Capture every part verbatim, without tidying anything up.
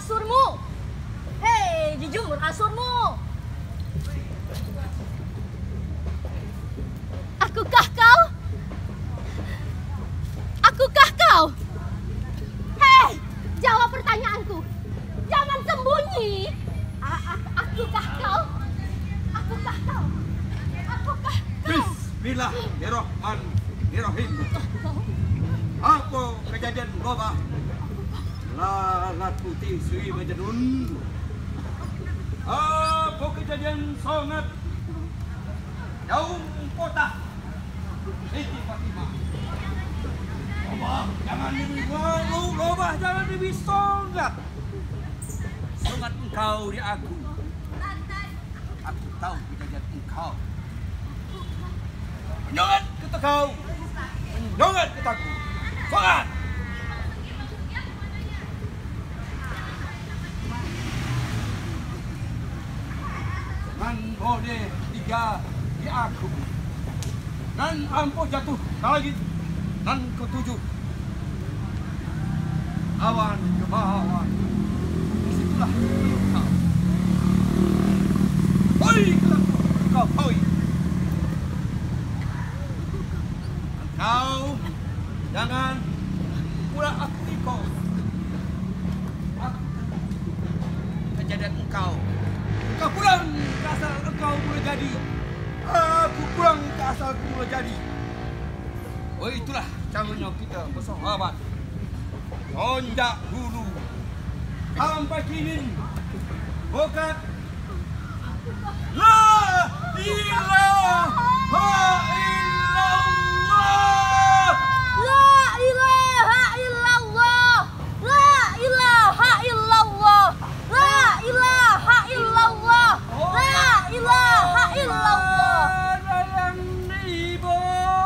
kasurmu. Hei, dijemur kasurmu. Akukah kau? Akukah kau? Hei, jawab pertanyaanku. Jangan sembunyi. Akukah kau? Akukah kau? Akukah kau? Bismillahirrahmanirrahim. Apa kejadian loba? Lalat putih Sri Majnun. Apa kejadian sangat jauh kota Siti Fatimah. Loba jangan dibilang, loba jangan dibisongat. Sangat engkau di aku. Aku tahu kejadian engkau. Menyangat kita kau. Menyangat kitaku. Sangat. Nan boleh tiga di aku. Nan ampuh jatuh ke langit. Nan ketujuh awan ke bawah. Disitulah kau. Hoi kitaku. Kau hoi. Kau jangan pula aku ikut. Aku kejadian engkau. Kau pulang ke asal engkau mulai jadi. Aku pulang ke asalku mulai jadi. Oh itulah caranya kita bersahabat. Sonjak dulu sampai kini. Bukan La ilaha illallah. La ilaha illallah. La ilaha illallah. La ilaha illallah. La ilaha illallah. Dalam ibu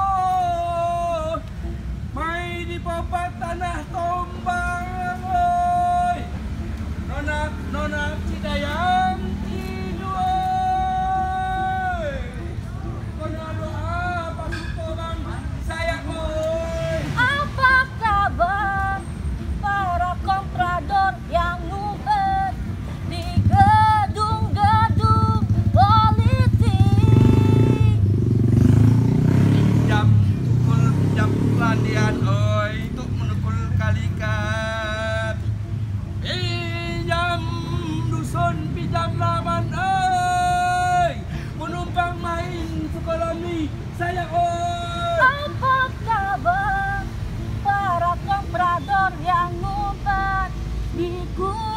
mai di papat tanah tombang oi. Nona nona Cidayang tidu oi. Nona doa pasukoban saya oi. Apa kabar para komprador yang ngumpet di gedung-gedung politik? Pinjam tukul pinjam pelandian oi untuk menukul kalikat. Pinjam dusun pinjam laman oi menumpang main sekolah ni saya oi. Apa kabar para komprador yang ngumpet di